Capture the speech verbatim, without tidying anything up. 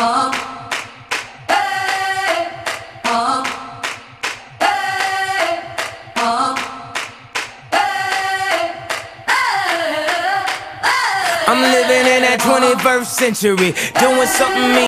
I'm living in that twenty-first century, doing something mean.